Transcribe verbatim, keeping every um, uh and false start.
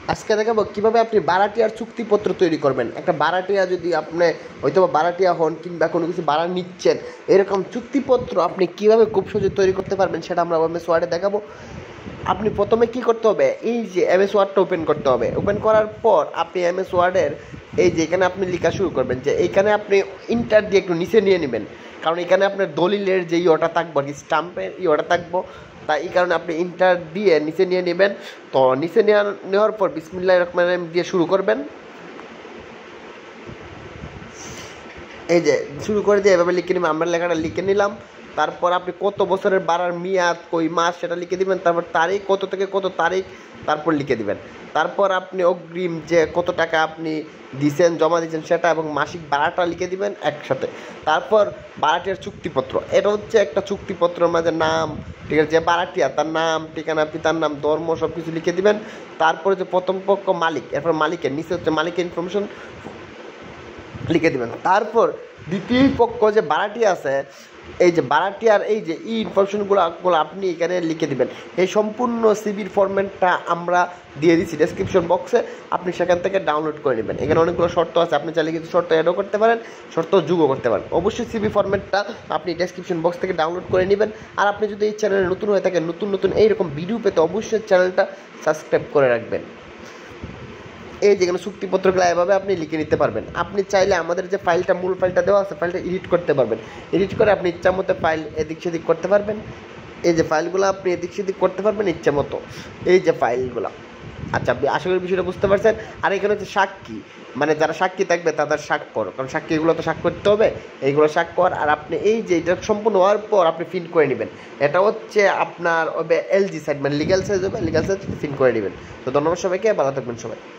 আজকে দেখাবো কীভাবে আপনি ভাড়াটিয়ার চুক্তিপত্র তৈরি করবেন। একটা ভাড়াটিয়া যদি আপনি হয়তো বা ভাড়াটিয়া হন কিংবা কোনো কিছু ভাড়া নিচ্ছেন, এরকম চুক্তিপত্র আপনি কীভাবে খুব সহজে তৈরি করতে পারবেন সেটা আমরা এমএস ওয়ার্ডে দেখাবো। আপনি প্রথমে কি করতে হবে, এই যে এমএস ওয়ার্ডটা ওপেন করতে হবে। ওপেন করার পর আপনি এমএস ওয়ার্ডের এই যে এখানে আপনি লেখা শুরু করবেন, যে এইখানে আপনি ইন্টার দিয়ে একটু নিচে নিয়ে নেবেন, কারণ এখানে আপনার দলিলের যে ইয়েটা থাকবো আর কি, স্টাম্পের ইয়েটা থাকবো, তাই এই কারণে আপনি ইন্টার দিয়ে নিচে নিয়ে নেবেন। তো নিচে নেওয়ার নেওয়ার পর বিসমিল্লাহির রহমানির রহিম দিয়ে শুরু করবেন। এই যে শুরু করে দিয়ে এভাবে লিখে নেবেন, আমরা লেখাটা লিখে নিলাম। তারপর আপনি কত বছরের বাড়ার মেয়াদ, কই মাস সেটা লিখে দিবেন। তারপর তারিখ, কত থেকে কত তারিখ, তারপর লিখে দিবেন। তারপর আপনি অগ্রিম যে কত টাকা আপনি দিয়েছেন, জমা দিয়েছেন সেটা এবং মাসিক ভাড়াটা লিখে দিবেন একসাথে। তারপর ভাড়াটিয়ার চুক্তিপত্র, এটা হচ্ছে একটা চুক্তিপত্র, মাঝে নাম, ঠিক আছে, যে ভাড়াটিয়া তার নাম, ঠিকানা, পিতার নাম, ধর্ম সব কিছু লিখে দিবেন। তারপরে যে প্রথম পক্ষ মালিক, এরপর মালিকের নিচে হচ্ছে মালিকের ইনফরমেশন লিখে দিবেন। তারপর দ্বিতীয় পক্ষ যে ভাড়াটিয়া আছে, এই যে ভাড়াটিয়ার এই যে ই ইনফরমেশনগুলো আপনি এখানে লিখে দিবেন। এই সম্পূর্ণ সিবির ফরম্যাটটা আমরা দিয়ে দিচ্ছি ডেসক্রিপশন বক্সে, আপনি সেখান থেকে ডাউনলোড করে নেবেন। এখানে অনেকগুলো শর্ত আছে, আপনি চাইলে কিন্তু শর্ত অ্যাডও করতে পারেন, শর্ত যোগও করতে পারেন। অবশ্যই সিবি ফরম্যাটটা আপনি ডেসক্রিপশন বক্স থেকে ডাউনলোড করে নেবেন। আর আপনি যদি এই চ্যানেলে নতুন হয়ে থাকেন, নতুন নতুন এইরকম ভিডিও পেতে অবশ্যই চ্যানেলটা সাবস্ক্রাইব করে রাখবেন। এই যেখানে চুক্তিপত্রগুলো এভাবে আপনি লিখে নিতে পারবেন। আপনি চাইলে আমাদের যে ফাইলটা, মূল ফাইলটা দেওয়া আছে, ফাইলটা এডিট করতে পারবেন। এডিট করে আপনি ইচ্ছা মতো ফাইল এদিক সেদিক করতে পারবেন। এই যে ফাইলগুলো আপনি এদিক সেদিক করতে পারবেন ইচ্ছা মতো, এই যে ফাইলগুলো। আচ্ছা, আপনি আশা করি বিষয়টা বুঝতে পারছেন। আর এখানে হচ্ছে সাক্ষী, মানে যারা সাক্ষী থাকবে তাদের স্বাক্ষর, কারণ সাক্ষী এগুলো তো স্বাক্ষর করতে হবে, এইগুলো স্বাক্ষর। আর আপনি এই যে এটা সম্পূর্ণ হওয়ার পর আপনি প্রিন্ট করে নেবেন। এটা হচ্ছে আপনার হবে এলজি সাইড, মানে লিগ্যাল সাইজ হবে, লিগ্যাল সাইজ প্রিন্ট করে নেবেন। তো ধন্যবাদ সবাইকে, ভালো থাকবেন সবাই।